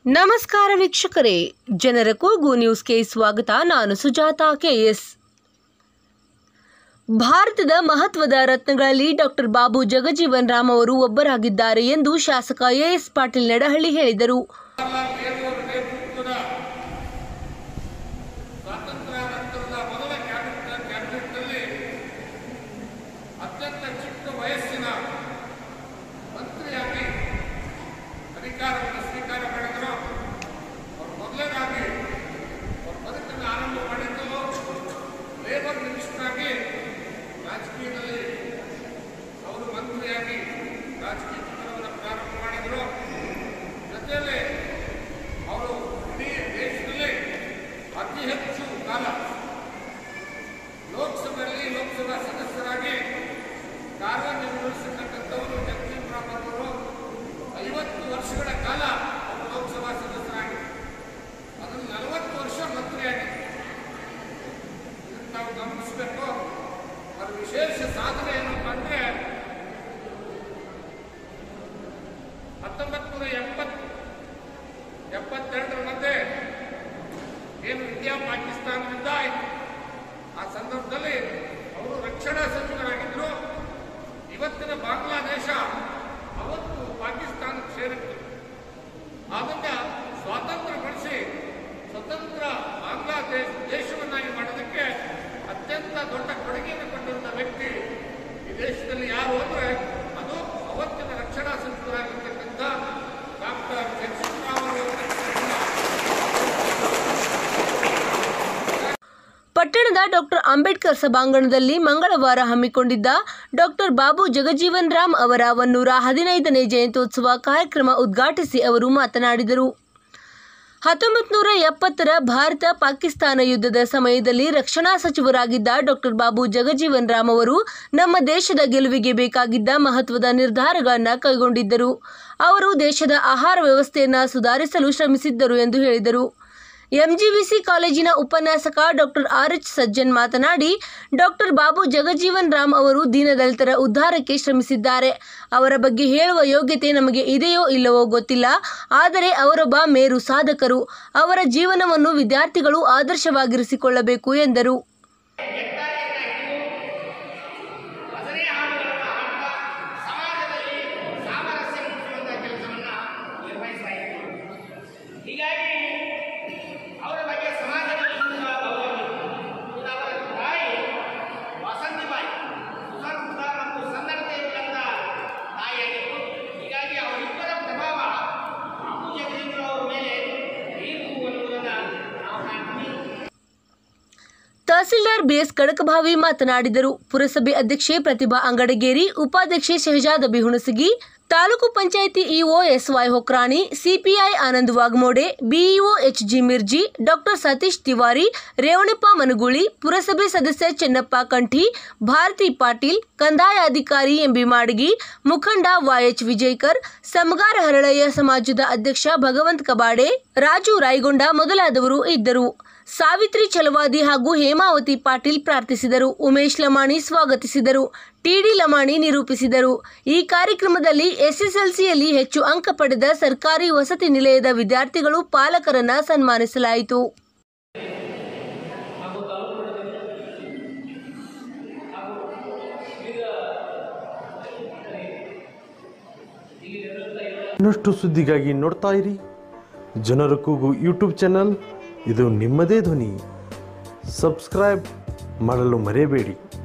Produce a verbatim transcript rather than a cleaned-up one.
ನಮಸ್ಕಾರ ವೀಕ್ಷಕರೇ, ಜನರ ಕೂಗು ನ್ಯೂಸ್ಗೆ ಸ್ವಾಗತ. ನಾನು ಸುಜಾತಾ ಕೆಎಸ್. ಭಾರತದ ಮಹತ್ವದ ರತ್ನಗಳಲ್ಲಿ ಡಾಕ್ಟರ್ ಬಾಬು ಜಗಜೀವನ್ ರಾಮ್ ಅವರು ಒಬ್ಬರಾಗಿದ್ದಾರೆ ಎಂದು ಶಾಸಕ ಎಎಸ್ ಪಾಟೀಲ್ ನಡಹಳ್ಳಿ ಹೇಳಿದರು. ವಿಶೇಷ ಸಾಧನೆ ಏನಪ್ಪ ಅಂದ್ರೆ ಹತ್ತೊಂಬತ್ತು ನೂರ ಎಪ್ಪತ್ತು ಎಪ್ಪತ್ತೆರಡರ ಮಧ್ಯೆ ಏನು ಇಂಡಿಯಾ ಪಾಕಿಸ್ತಾನ ಯುದ್ಧ ಆಯಿತು. ಆ ಸಂದರ್ಭದಲ್ಲಿ ಅವರು ರಕ್ಷಣಾ ಸಚಿವರಾಗಿದ್ದರು. ಇವತ್ತಿನ ಬಾಂಗ್ಲಾದೇಶ ಅವತ್ತು ಪಾಕಿಸ್ತಾನಕ್ಕೆ ಸೇರಿತ್ತು. ಆವಾಗ ಸ್ವಾತಂತ್ರ್ಯ ಬಳಸಿ ಸ್ವತಂತ್ರ ಬಾಂಗ್ಲಾದೇಶ ದೇಶವನ್ನಾಗಿ ಮಾಡೋದಕ್ಕೆ ಅತ್ಯಂತ ದೊಡ್ಡ ಕೊಡುಗೆಯನ್ನು ಕೊಟ್ಟಿರುವಂತಹ ವ್ಯಕ್ತಿ ಈ ದೇಶದಲ್ಲಿ ಯಾರು ಅಂದ್ರೆ ಅದು ಅವತ್ತಿನ ರಕ್ಷಣಾ ಸಚಿವರಾಗಿರ್ತಕ್ಕಂಥ ಡಾಕ್ಟರ್ ಜಗಜೀವನ್ ರಾಮ್ ಅವರು. ಪಟ್ಟಣದ ಡಾಕ್ಟರ್ ಅಂಬೇಡ್ಕರ್ ಸಭಾಂಗಣದಲ್ಲಿ ಮಂಗಳವಾರ ಹಮ್ಮಿಕೊಂಡಿದ್ದ ಡಾಕ್ಟರ್ ಬಾಬು ಜಗಜೀವನ್ ರಾಮ್ ಅವರ ಒನ್ನೂರ ಹದಿನೈದನೇ ಜಯಂತ್ಯೋತ್ಸವ ಕಾರ್ಯಕ್ರಮ ಉದ್ಘಾಟಿಸಿ ಅವರು ಮಾತನಾಡಿದರು. ಹತ್ತೊಂಬತ್ತು ನೂರ ಎಪ್ಪತ್ತರ ಭಾರತ ಪಾಕಿಸ್ತಾನ ಯುದ್ಧದ ಸಮಯದಲ್ಲಿ ರಕ್ಷಣಾ ಸಚಿವರಾಗಿದ್ದ ಡಾಕ್ಟರ್ ಬಾಬು ಜಗಜೀವನ್ ರಾಮ್ ಅವರು ನಮ್ಮ ದೇಶದ ಗೆಲುವಿಗೆ ಬೇಕಾಗಿದ್ದ ಮಹತ್ವದ ನಿರ್ಧಾರಗಳನ್ನು ಕೈಗೊಂಡಿದ್ದರು. ಅವರು ದೇಶದ ಆಹಾರ ವ್ಯವಸ್ಥೆಯನ್ನು ಸುಧಾರಿಸಲು ಶ್ರಮಿಸಿದ್ದರು ಎಂದು ಹೇಳಿದರು. ಎಂಜಿವಿಸಿ ಕಾಲೇಜಿನ ಉಪನ್ಯಾಸಕ ಡಾಕ್ಟರ್ ಆರ್ ಎಚ್ ಸಜ್ಜನ್ ಮಾತನಾಡಿ, ಡಾಕ್ಟರ್ ಬಾಬು ಜಗಜೀವನ್ ರಾಮ್ ಅವರು ದೀನದಲಿತರ ಉದ್ಧಾರಕ್ಕೆ ಶ್ರಮಿಸಿದ್ದಾರೆ. ಅವರ ಬಗ್ಗೆ ಹೇಳುವ ಯೋಗ್ಯತೆ ನಮಗೆ ಇದೆಯೋ ಇಲ್ಲವೋ ಗೊತ್ತಿಲ್ಲ, ಆದರೆ ಅವರೊಬ್ಬ ಮೇರು ಸಾಧಕರು. ಅವರ ಜೀವನವನ್ನು ವಿದ್ಯಾರ್ಥಿಗಳು ಆದರ್ಶವಾಗಿರಿಸಿಕೊಳ್ಳಬೇಕು ಎಂದರು. ತಹಸೀಲ್ದಾರ್ ಬಿಎಸ್ ಕಡಕಭಾವಿ ಮಾತನಾಡಿದರು. ಪುರಸಭೆ ಅಧ್ಯಕ್ಷೆ ಪ್ರತಿಭಾ ಅಂಗಡಗೇರಿ, ಉಪಾಧ್ಯಕ್ಷೆ Shahzada Hunasagi, taluk panchayat EO SY Hokrani, CPI Anand Wagmode, BEO H G Mirji, doctor Satish Tiwari, Revanappa Managuli, ಪುರಸಭೆ ಸದಸ್ಯ ಚೆನ್ನಪ್ಪ ಕಂಠಿ, ಭಾರತಿ ಪಾಟೀಲ್, ಕಂದಾಯ ಅಧಿಕಾರಿ ಎಂಬಿ ಮಾಡಗಿ, ಮುಖಂಡ ವೈಎಚ್ ವಿಜಯಕರ್, ಸಮಗಾರ ಹರಳಯ್ಯ ಸಮಾಜದ ಅಧ್ಯಕ್ಷ ಭಗವಂತ ಕಬಾಡೆ, ರಾಜು ರಾಯಗೊಂಡ ಮೊದಲಾದವರು ಇದ್ದರು. ಸಾವಿತ್ರಿ ಛಲವಾದಿ ಹಾಗೂ ಹೇಮಾವತಿ ಪಾಟೀಲ್ ಪ್ರಾರ್ಥಿಸಿದರು. ಉಮೇಶ್ ಲಮಾಣಿ ಸ್ವಾಗತಿಸಿದರು. ಟಿಡಿ ಲಮಾಣಿ ನಿರೂಪಿಸಿದರು. ಈ ಕಾರ್ಯಕ್ರಮದಲ್ಲಿ ಎಸ್ಎಸ್ಎಲ್ಸಿಯಲ್ಲಿ ಹೆಚ್ಚು ಅಂಕ ಪಡೆದ ಸರ್ಕಾರಿ ವಸತಿ ನಿಲಯದ ವಿದ್ಯಾರ್ಥಿಗಳು ಪಾಲಕರನ್ನ ಸನ್ಮಾನಿಸಲಾಯಿತು. ಇನ್ನಷ್ಟು ಸುದ್ದಿಗಾಗಿ ನೋಡ್ತಾ ಇರಿ ಜನರ ಕೂಗು ಯೂಟ್ಯೂಬ್ ಚಾನಲ್. ಇದು ನಿಮ್ಮದೇ ಧ್ವನಿ. ಸಬ್ಸ್ಕ್ರೈಬ್ ಮಾಡಲು ಮರೆಯಬೇಡಿ.